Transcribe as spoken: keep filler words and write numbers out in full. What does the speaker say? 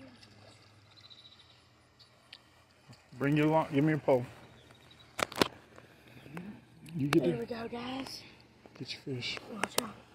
Bring your line. Give me your pole. You get There the, we go, guys. get your fish. Watch out.